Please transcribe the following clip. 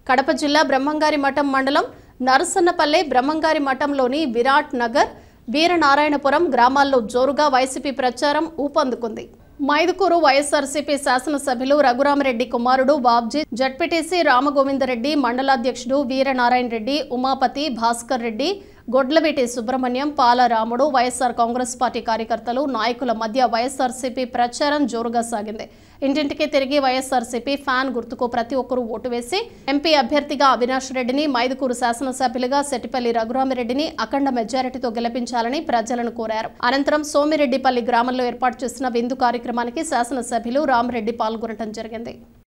కడప జిల్లా బ్రహ్మంగారి మఠం మండలం నరసన్నపల్లె బ్రహ్మంగారి మఠంలోని విరాట్ నగర్, వీరనారాయణపురం గ్రామాల్లో జోరుగా వైసీపీ ప్రచారం ఊపందుకుంది. మైదుకూరు వైఎస్ఆర్సీపీ శాసనసభ్యులు రఘురామరెడ్డి కుమారుడు బాబ్జీ, జడ్పీటీసీ రామగోవిందరెడ్డి, మండలాధ్యక్షుడు వీరనారాయణ రెడ్డి, ఉమాపతి, భాస్కర్ రెడ్డి, గొడ్లవేటి సుబ్రహ్మణ్యం, పాలరాముడు, వైఎస్ఆర్ కాంగ్రెస్ పార్టీ కార్యకర్తలు, నాయకుల మధ్య వైఎస్ఆర్సీపీ ప్రచారం జోరుగా సాగింది. ఇంటింటికి తిరిగి వైఎస్ఆర్సీపీ ఫ్యాన్ గుర్తుకు ప్రతి ఒక్కరూ ఓటు వేసి ఎంపీ అభ్యర్థిగా అవినాష్ రెడ్డిని, మైదుకూరు శాసనసభ్యులుగా సెట్టిపల్లి రఘురామరెడ్డిని అఖండ మెజారిటీతో గెలిపించాలని ప్రజలను కోరారు. అనంతరం సోమిరెడ్డిపల్లి గ్రామంలో ఏర్పాటు చేసిన విందు కార్యక్రమానికి శాసనసభ్యులు రామరెడ్డి పాల్గొనడం జరిగింది.